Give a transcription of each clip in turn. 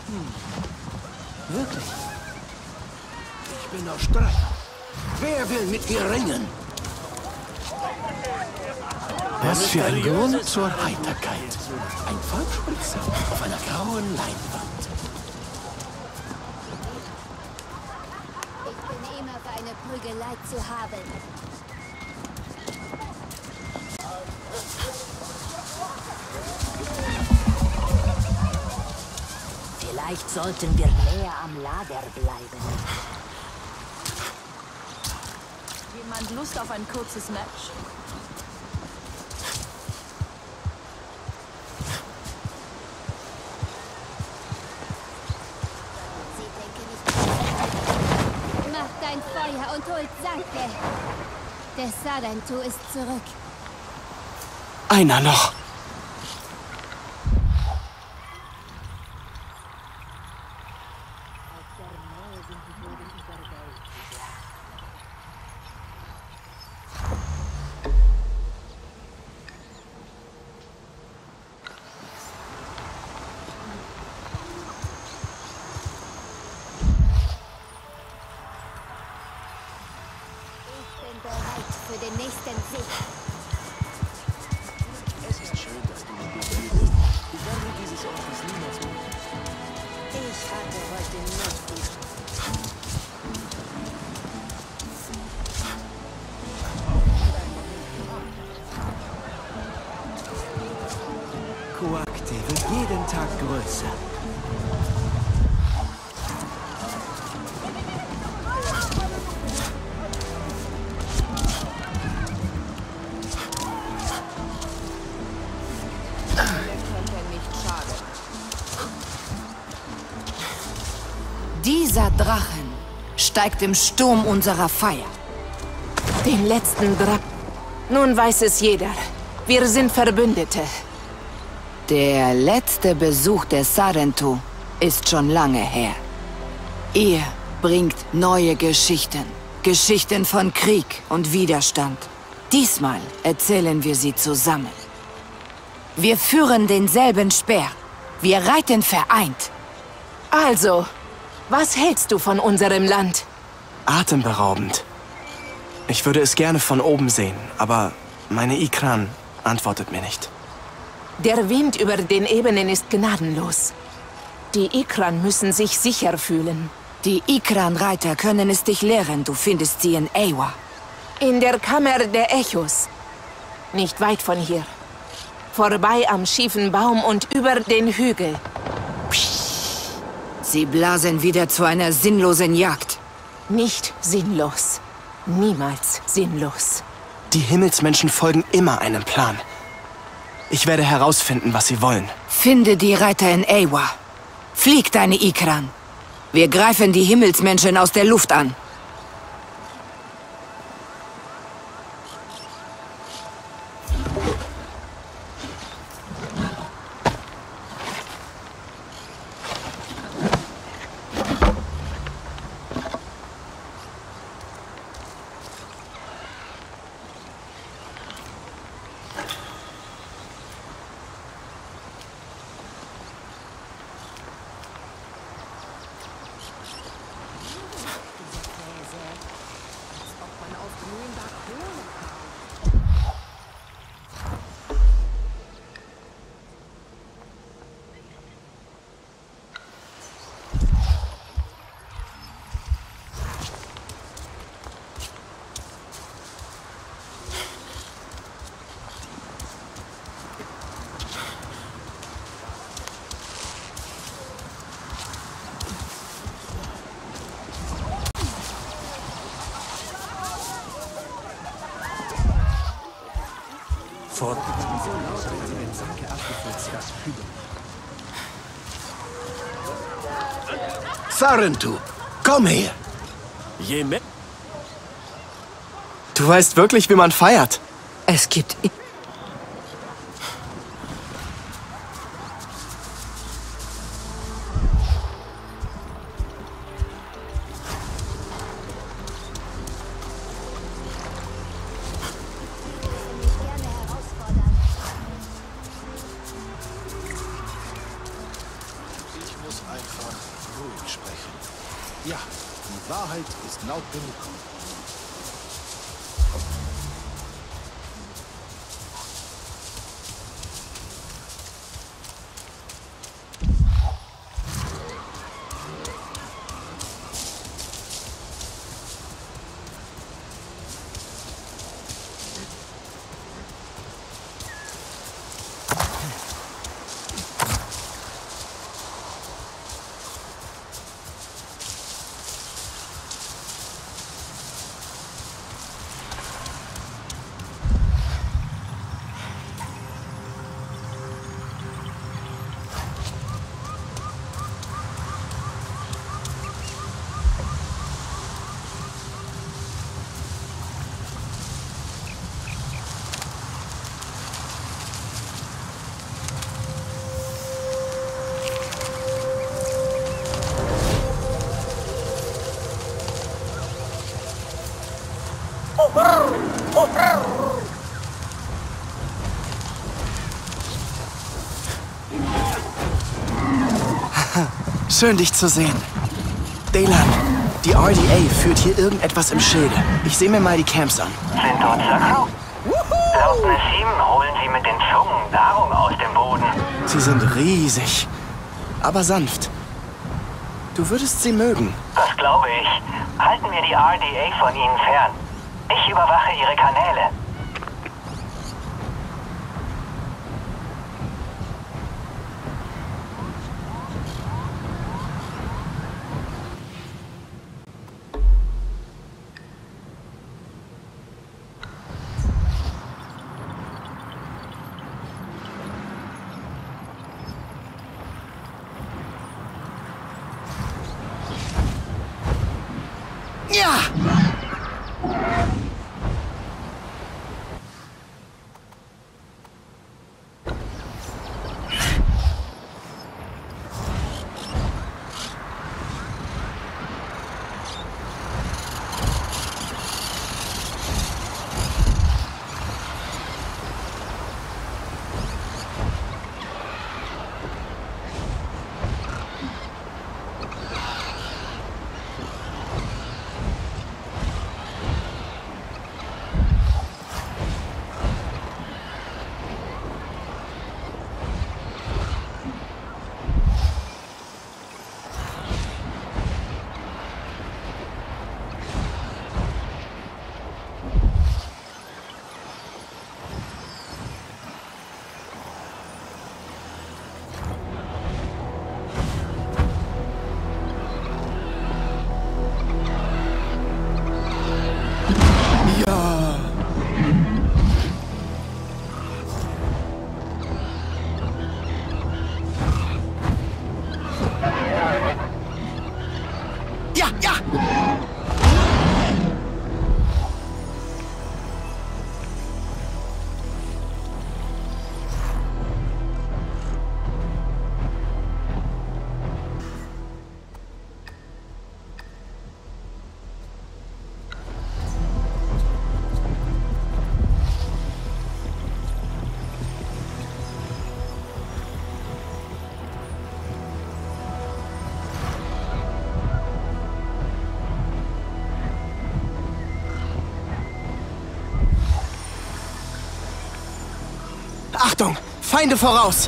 Wirklich? Ich bin auf Streiter. Wer will mit mir ringen? Was für ein Grund zur Heiterkeit. Ein Farbspritzer auf einer grauen Leinwand. Ich bin immer für eine Prügelei zu haben. Vielleicht sollten wir näher am Lager bleiben. Jemand Lust auf ein kurzes Match? Sie denken nicht. Mach dein Feuer und holt Sanke. Der Sarentu ist zurück. Einer noch. Bereit für den nächsten Sieg. Es ist schön, dass du mit mir redest. Ich werde dieses Ortes niemals mehr. Ich hatte heute nicht die... Coakte wird jeden Tag größer. Dieser Drachen steigt im Sturm unserer Feier. Den letzten Drachen. Nun weiß es jeder. Wir sind Verbündete. Der letzte Besuch der Sarentu ist schon lange her. Ihr bringt neue Geschichten. Geschichten von Krieg und Widerstand. Diesmal erzählen wir sie zusammen. Wir führen denselben Speer. Wir reiten vereint. Also, was hältst du von unserem Land? Atemberaubend. Ich würde es gerne von oben sehen, aber meine Ikran antwortet mir nicht. Der Wind über den Ebenen ist gnadenlos. Die Ikran müssen sich sicher fühlen. Die Ikran-Reiter können es dich lehren. Du findest sie in Eywa. In der Kammer der Echos. Nicht weit von hier. Vorbei am schiefen Baum und über den Hügel. Sie blasen wieder zu einer sinnlosen Jagd. Nicht sinnlos. Niemals sinnlos. Die Himmelsmenschen folgen immer einem Plan. Ich werde herausfinden, was sie wollen. Finde die Reiter in Eywa. Flieg deine Ikran. Wir greifen die Himmelsmenschen aus der Luft an. Fort. So laut, wenn sie den Sanke abgefüllt hat. Sarentu, komm her! Je mehr. Du weißt wirklich, wie man feiert. Es gibt... muss einfach ruhig sprechen. Ja, die Wahrheit ist laut genug. Schön, dich zu sehen. Delan, die RDA führt hier irgendetwas im Schilde. Ich sehe mir mal die Camps an. Sind dort Sachen? Laut Nassim holen sie mit den Zungen Nahrung aus dem Boden. Sie sind riesig, aber sanft. Du würdest sie mögen. Das glaube ich. Halten wir die RDA von ihnen fern. Ich überwache ihre Kanäle. Ja! Achtung! Feinde voraus!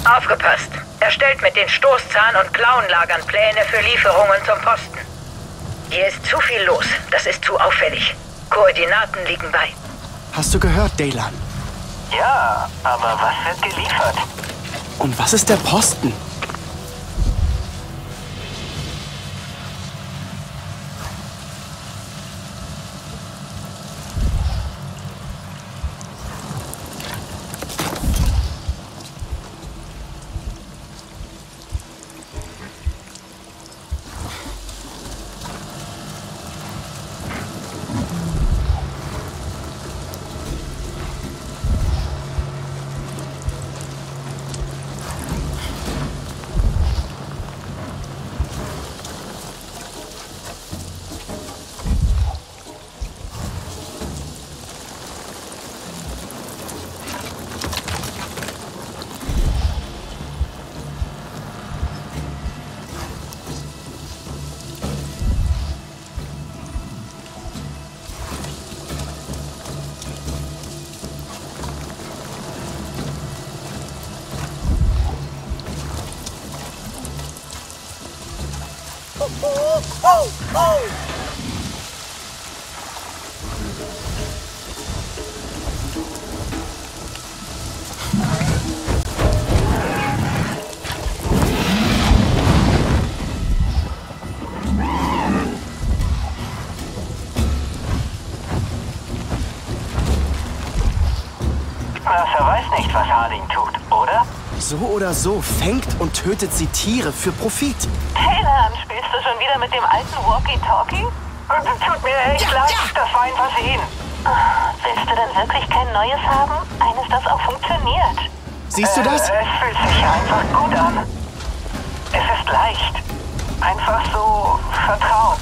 Aufgepasst! Erstellt mit den Stoßzahn- und Klauenlagern Pläne für Lieferungen zum Posten. Hier ist zu viel los. Das ist zu auffällig. Koordinaten liegen bei. Hast du gehört, Daylan? Ja, aber was wird geliefert? Und was ist der Posten? Mercer weiß nicht, was Harding tut, oder? So oder so fängt und tötet sie Tiere für Profit. Daylan, spielst du schon wieder mit dem alten Walkie-Talkie? Tut mir echt leid, das war ein Versehen. Willst du denn wirklich kein neues haben? Eines, das auch funktioniert. Siehst du das? Es fühlt sich einfach gut an. Es ist leicht. Einfach so vertraut.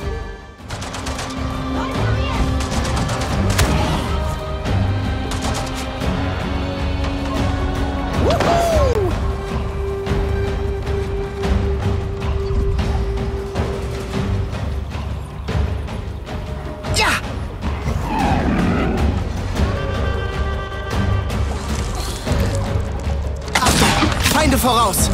Feinde voraus!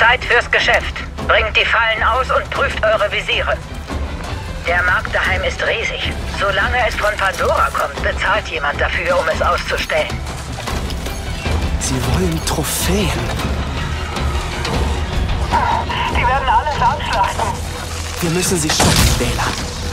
Zeit fürs Geschäft. Bringt die Fallen aus und prüft eure Visiere. Der Markt daheim ist riesig. Solange es von Pandora kommt, bezahlt jemand dafür, um es auszustellen. Sie wollen Trophäen. Die werden alles abschlachten. Wir müssen sie stoppen, Dela.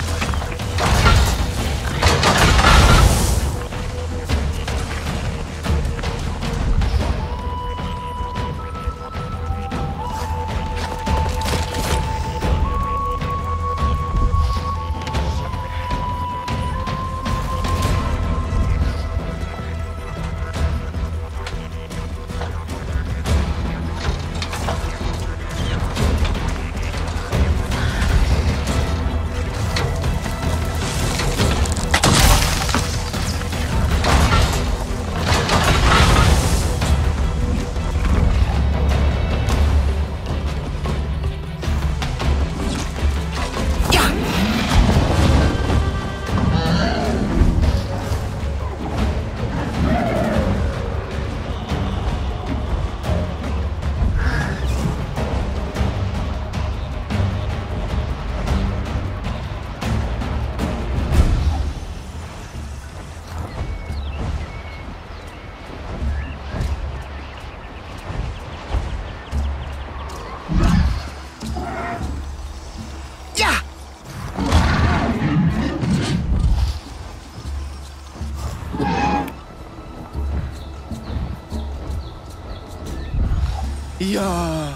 Ja.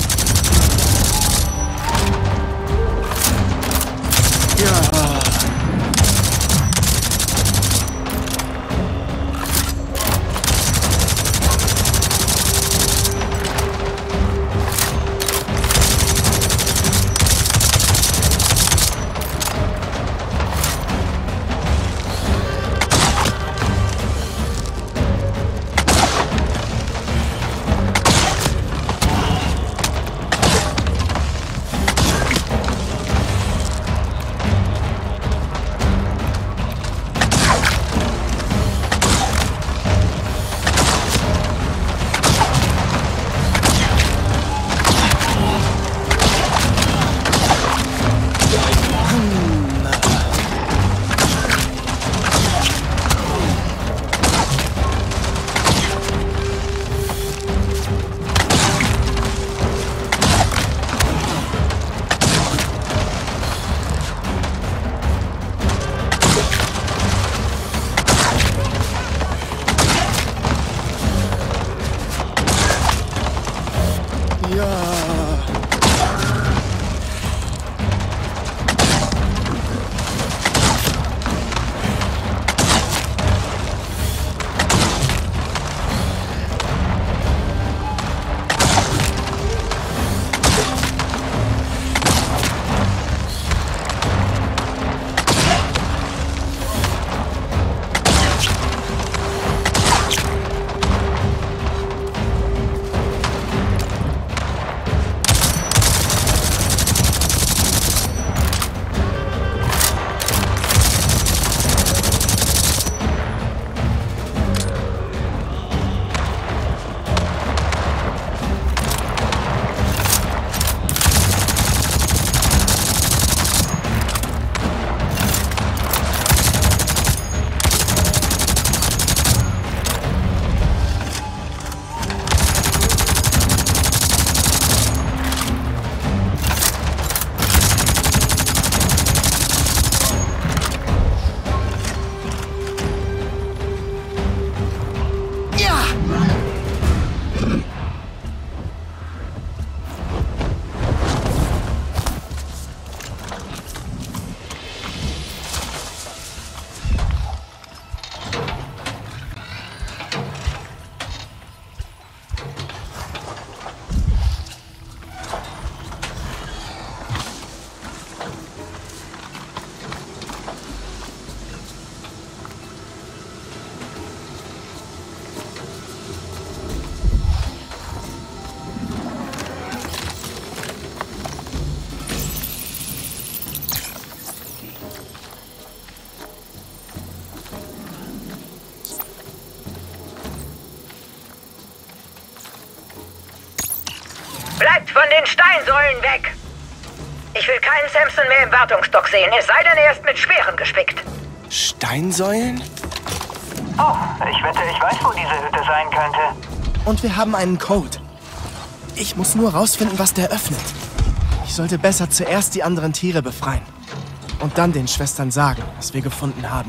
Ja. Bleibt von den Steinsäulen weg! Ich will keinen Samson mehr im Wartungsdock sehen, es sei denn, er ist mit Speeren gespickt. Steinsäulen? Oh, ich wette, ich weiß, wo diese Hütte sein könnte. Und wir haben einen Code. Ich muss nur rausfinden, was der öffnet. Ich sollte besser zuerst die anderen Tiere befreien. Und dann den Schwestern sagen, was wir gefunden haben.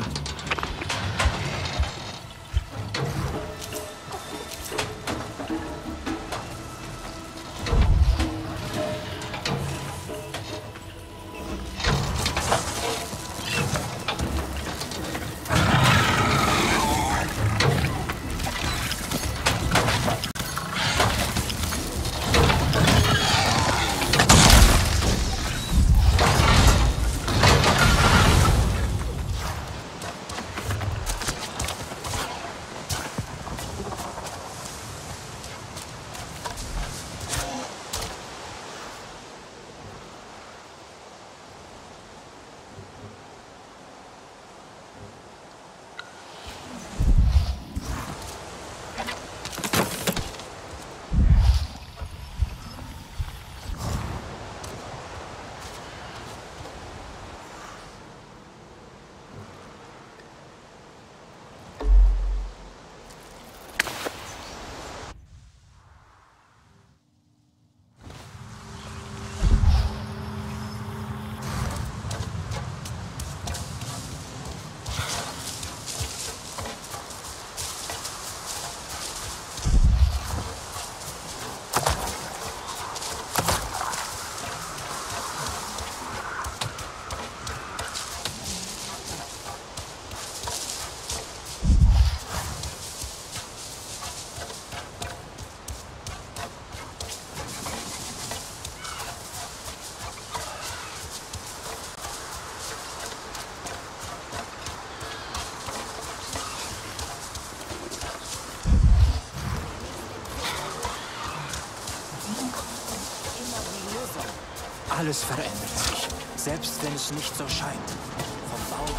Alles verändert sich, selbst wenn es nicht so scheint. Vom Baum.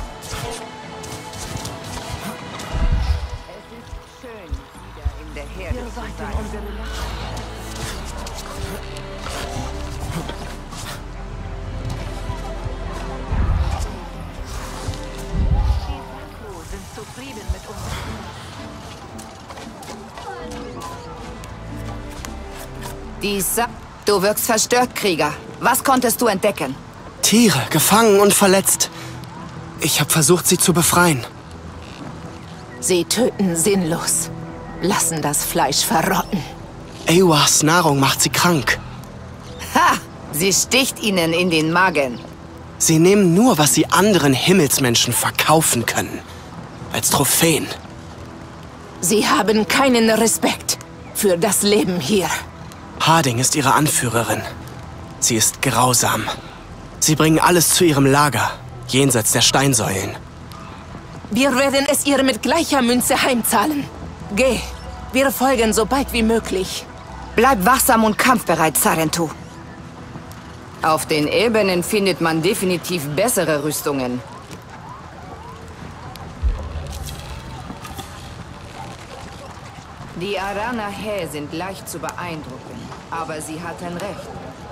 Es ist schön, wieder in der Herde zu sein. Die Saklu sind zufrieden mit uns. Du wirkst verstört, Krieger. Was konntest du entdecken? Tiere, gefangen und verletzt. Ich habe versucht, sie zu befreien. Sie töten sinnlos, lassen das Fleisch verrotten. Eywas Nahrung macht sie krank. Ha! Sie sticht ihnen in den Magen. Sie nehmen nur, was sie anderen Himmelsmenschen verkaufen können. Als Trophäen. Sie haben keinen Respekt für das Leben hier. Harding ist ihre Anführerin. Sie ist grausam. Sie bringen alles zu ihrem Lager, jenseits der Steinsäulen. Wir werden es ihr mit gleicher Münze heimzahlen. Geh, wir folgen so bald wie möglich. Bleib wachsam und kampfbereit, Sarentu. Auf den Ebenen findet man definitiv bessere Rüstungen. Die Arana Hä sind leicht zu beeindrucken, aber sie hatten recht.